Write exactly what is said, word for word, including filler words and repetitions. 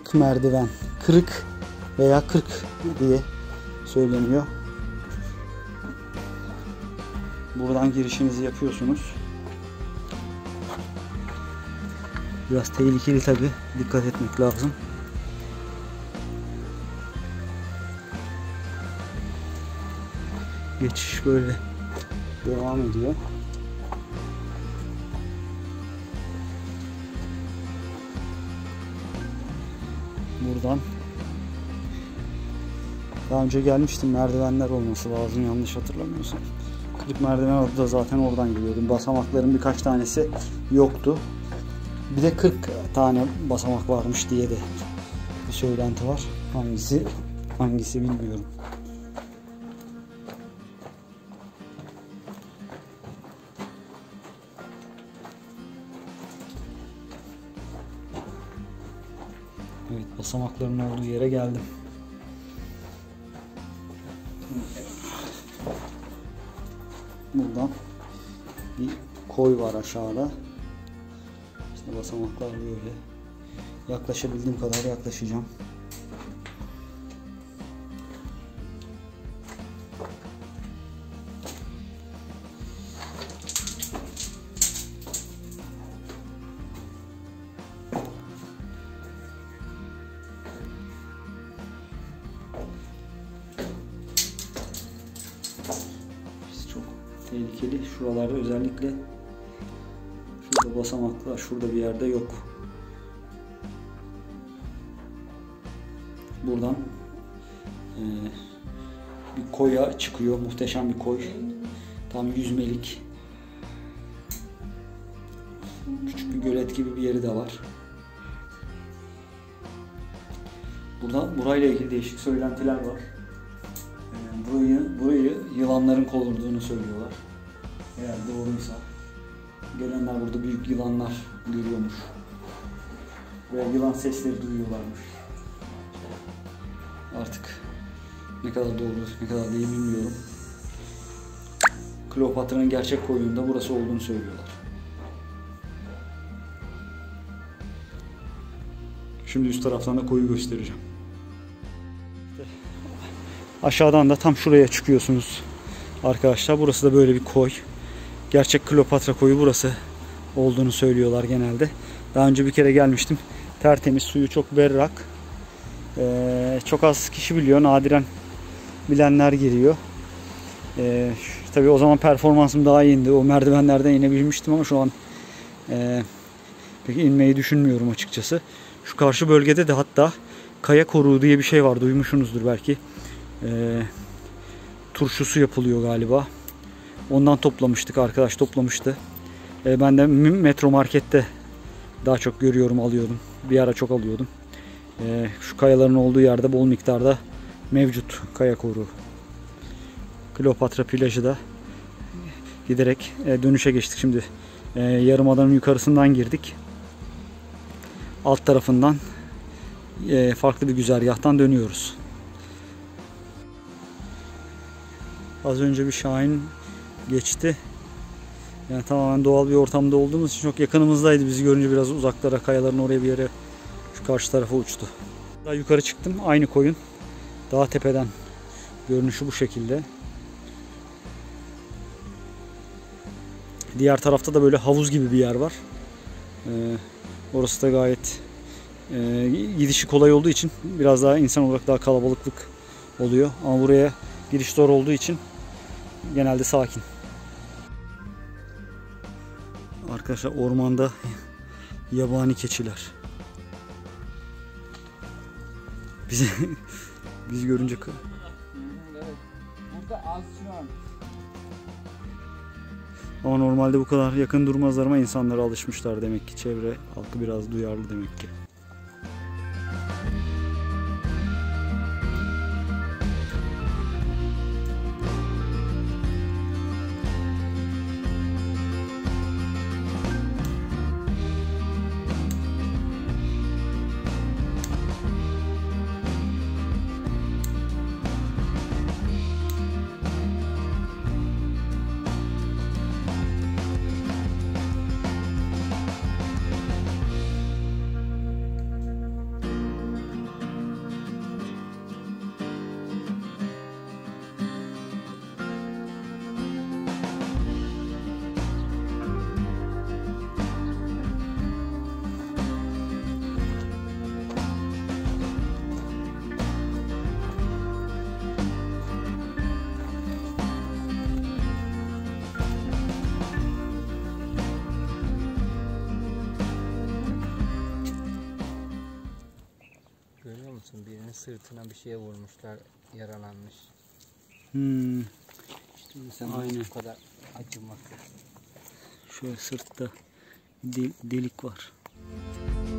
kırk merdiven. Kırık veya kırk diye söyleniyor. Buradan girişinizi yapıyorsunuz. Biraz tehlikeli tabi. Dikkat etmek lazım. Geçiş böyle devam ediyor. Buradan daha önce gelmiştim, merdivenler olması lazım yanlış hatırlamıyorsam. kırk merdiven adı da zaten oradan geliyordum. Basamakların birkaç tanesi yoktu. Bir de kırk tane basamak varmış diye de bir söylenti var. Hangisi hangisi bilmiyorum. Evet, basamakların olduğu yere geldim. Buradan bir koy var aşağıda. İşte basamaklar böyle. Yaklaşabildiğim kadar yaklaşacağım. Tehlikeli. Şuralarda özellikle şurada basamaklar, şurada bir yerde yok. Buradan e, bir koya çıkıyor. Muhteşem bir koy. Tam yüzmelik. Küçük bir gölet gibi bir yeri de var. Burada burayla ilgili değişik söylentiler var. Burayı, burayı yılanların kovulduğunu söylüyorlar. Eğer doğruysa. Gelenler burada büyük yılanlar görüyormuş. Ve yılan sesleri duyuyorlarmış. Artık ne kadar doğru, ne kadar değil bilmiyorum. Kleopatra'nın gerçek koyununda burası olduğunu söylüyorlar. Şimdi üst taraftan da koyu göstereceğim. Aşağıdan da tam şuraya çıkıyorsunuz arkadaşlar. Burası da böyle bir koy. Gerçek Kleopatra koyu burası olduğunu söylüyorlar genelde. Daha önce bir kere gelmiştim. Tertemiz, suyu çok berrak. Ee, çok az kişi biliyor. Nadiren bilenler giriyor. Ee, tabii o zaman performansım daha iyiydi. O merdivenlerden inebilmiştim ama şu an e, pek inmeyi düşünmüyorum açıkçası. Şu karşı bölgede de hatta kaya koruğu diye bir şey var. Duymuşsunuzdur belki. E, turşusu yapılıyor galiba. Ondan toplamıştık. Arkadaş toplamıştı. E, ben de Metro Market'te daha çok görüyorum, alıyordum. Bir ara çok alıyordum. E, şu kayaların olduğu yerde bol miktarda mevcut kaya koruğu. Kleopatra plajı da giderek e, dönüşe geçtik. Şimdi e, Yarımada'nın yukarısından girdik. Alt tarafından e, farklı bir güzergahtan dönüyoruz. Az önce bir şahin geçti. Yani tamamen doğal bir ortamda olduğumuz için çok yakınımızdaydı. Bizi görünce biraz uzaklara, kayaların oraya bir yere, şu karşı tarafa uçtu. Daha yukarı çıktım. Aynı koyun. Daha tepeden görünüşü bu şekilde. Diğer tarafta da böyle havuz gibi bir yer var. Ee, orası da gayet e, gidişi kolay olduğu için biraz daha insan olarak daha kalabalıklık oluyor. Ama buraya giriş zor olduğu için genelde sakin. Arkadaşlar ormanda yabani keçiler. Bizi biz görünce burada az şu an. Ama normalde bu kadar yakın durmazlar ama insanlara alışmışlar demek ki, çevre halkı biraz duyarlı demek ki. sırtına bir şeye vurmuşlar, yaralanmış. Hmm. İşte insan Aynen. bu kadar acıması. Şöyle sırtta del- delik var.